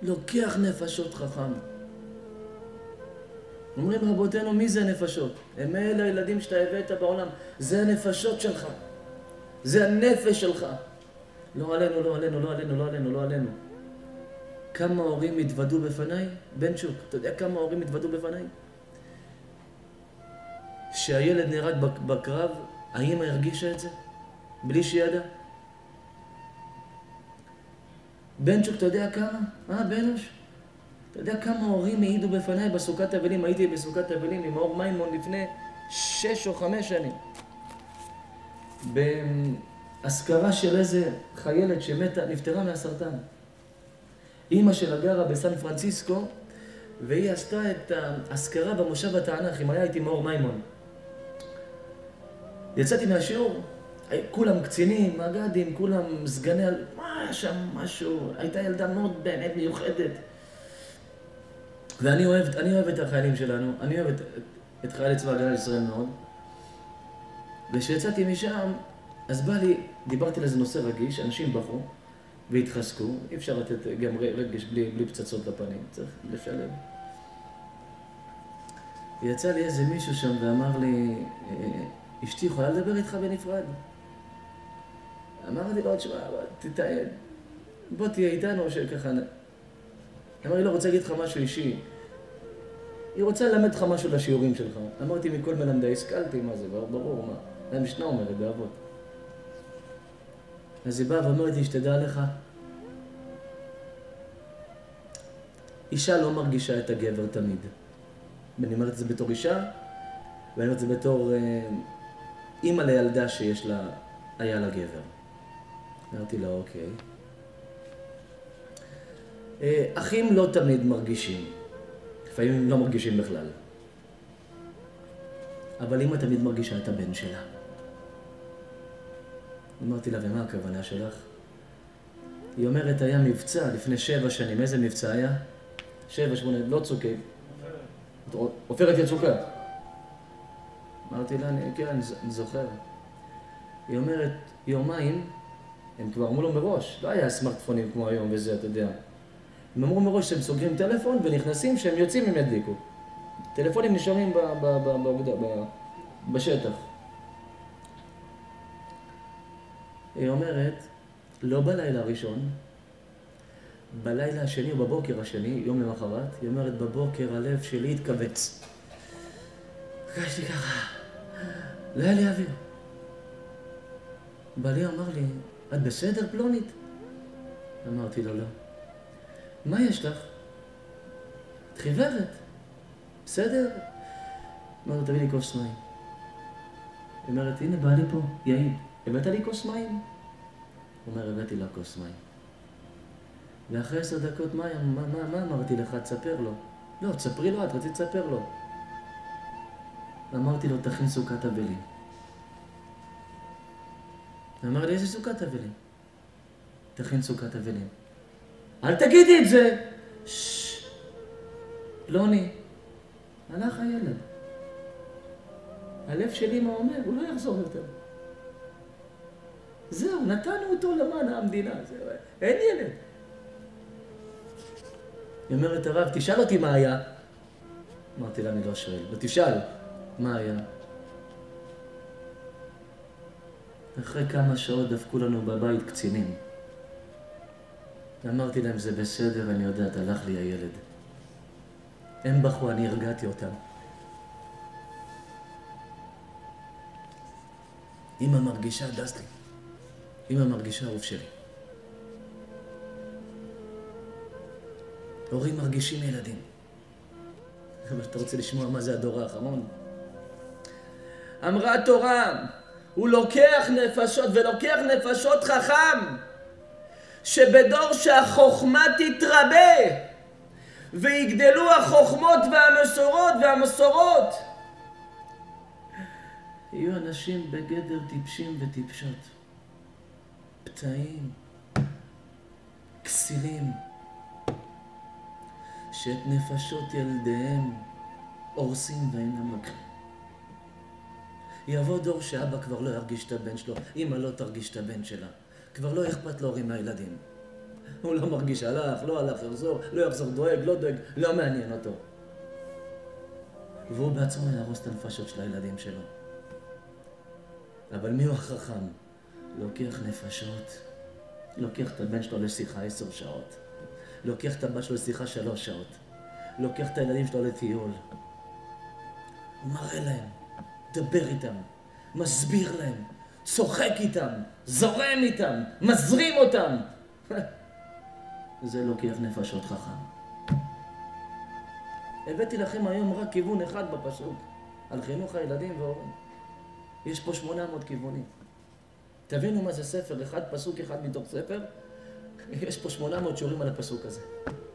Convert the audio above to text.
לוקח נפשות חכם. אומרים רבותינו, מי זה נפשות? הם אלה הילדים שאתה הבאת בעולם. זה הנפשות שלך. זה הנפש שלך. לא עלינו, לא עלינו, לא עלינו, לא עלינו, לא עלינו. כמה הורים התוודו בפניי? בן צ'וק, אתה יודע כמה הורים התוודו בפניי? שהילד נהרג בקרב, האמא הרגישה את זה? בלי שידע? בן צ'וק, אתה יודע כמה? בנוש? אתה יודע כמה הורים העידו בפניי בסוכת אבלים? הייתי בסוכת אבלים עם אור מימון לפני 6 או 5 שנים. בהזכרה של איזה חיילת שמתה, נפטרה מהסרטן. אמא שלה גרה בסן פרנסיסקו, והיא עשתה את ההזכרה במושב התענך, אם היה איתי מאור מימון. יצאתי מהשיעור, כולם קצינים, מג"דים, כולם סגני, מה היה שם משהו, הייתה ילדה מאוד באמת מיוחדת. ואני אוהב את החיילים שלנו, אני אוהב את חיילי צבא הגנה לישראל מאוד. וכשיצאתי משם, אז בא לי, דיברתי על איזה נושא רגיש, אנשים בכו והתחזקו, אי אפשר לתת גם רגש בלי פצצות לפנים, צריך לשלם. יצא לי איזה מישהו שם ואמר לי, אשתי יכולה לדבר איתך בנפרד? אמרתי לו, תשמע, תתעד, בוא תהיה איתנו שככה... אמר לי, לא, רוצה להגיד לך משהו אישי. היא רוצה ללמד לך משהו לשיעורים שלך. אמרתי, מכל מלמדי, השכלתי, מה זה, ברור, מה? המשנה אומרת, באבות. אז היא באה ואומרת לי, שתדע לך, אישה לא מרגישה את הגבר תמיד. ואני אומרת את זה בתור אישה, ואני אומרת את זה בתור אימא לילדה שיש לה, היה לה גבר. אמרתי לה, אוקיי. אחים לא תמיד מרגישים. לפעמים הם לא מרגישים בכלל. אבל אמא תמיד מרגישה את הבן שלה. אמרתי לה, ומה הכוונה שלך? היא אומרת, היה מבצע לפני 7 שנים. איזה מבצע היה? 7, 8, לא צוקי. עופרת יצוקה. אמרתי לה, כן, אני זוכר. היא אומרת, יומיים, הם כבר אמרו לו מראש, לא היה סמארטפונים כמו היום וזה, אתה יודע. הם אמרו מראש שהם סוגרים טלפון ונכנסים, שהם יוצאים הם ידליקו. טלפונים נשארים בשטח. היא אומרת, לא בלילה הראשון, בלילה השני או בבוקר השני, יום למחרת, היא אומרת, בבוקר הלב שלי התכווץ. הרגשתי ככה, לא היה לי אוויר. בעלי אמר לי, את בסדר פלונית? אמרתי לו, לא. מה יש לך? את חיוורת. בסדר? אמרתי, תביא לי כוס מים. היא אומרת, הנה בעלי פה, יעיד. הבאת לי כוס מים? הוא אומר, הבאתי לה כוס מים. ואחרי 10 דקות, מה אמרתי לך? תספר לו. לא, תספרי לו, את רצית לספר לו. אמרתי לו, תכין סוכת אבלים. אמר לי, איזה סוכת אבלים? תכין סוכת אבלים. אל תגידי את זה! ששש. פלוני. הלך הילד. הלב שלי מה אומר? הוא לא יחזור יותר. זהו, נתנו אותו למען המדינה. אין ילד. היא אומרת, הרב, תשאל אותי מה היה. אמרתי לה, אני לא שואל. ותשאל, מה היה? אחרי כמה שעות דפקו לנו בבית קצינים. אמרתי להם, זה בסדר, אני יודעת, הלך לי הילד. הם בכו, אני הרגעתי אותם. אמא מרגישה, דסלי. אמא מרגישה אהוב שלי. הורים מרגישים ילדים. אבל אתה רוצה לשמוע מה זה הדור האחרון? אמרה התורה, הוא לוקח נפשות, ולוקח נפשות חכם, שבדור שהחוכמה תתרבה, ויגדלו החוכמות והמסורות. יהיו אנשים בגדר טיפשים וטיפשות, פתאים, כסילים, שאת נפשות ילדיהם הורסים ואינם לוקחים. יבוא דור שאבא כבר לא ירגיש את הבן שלו, אמא לא תרגיש את הבן שלה. כבר לא אכפת להורים מהילדים. הוא לא מרגיש הלך, לא הלך, יחזור, לא יחזור, דואג, לא דואג, לא מעניין אותו. והוא בעצמו יהרוס את הנפשות של הילדים שלו. אבל מי הוא החכם? לוקח נפשות, לוקח את הבן שלו לשיחה 10 שעות, לוקח את הבת שלו לשיחה 3 שעות, לוקח את הילדים שלו לטיול. הוא מראה להם, דבר איתם, מסביר להם, צוחק איתם, זורם איתם, מזרים אותם. זה לוקח נפשות חכם. הבאתי לכם היום רק כיוון אחד בפסוק, על חינוך הילדים והורים. יש פה 800 כיוונים. תבינו מה זה ספר אחד, פסוק אחד מתוך ספר. יש פה 800 שיעורים על הפסוק הזה.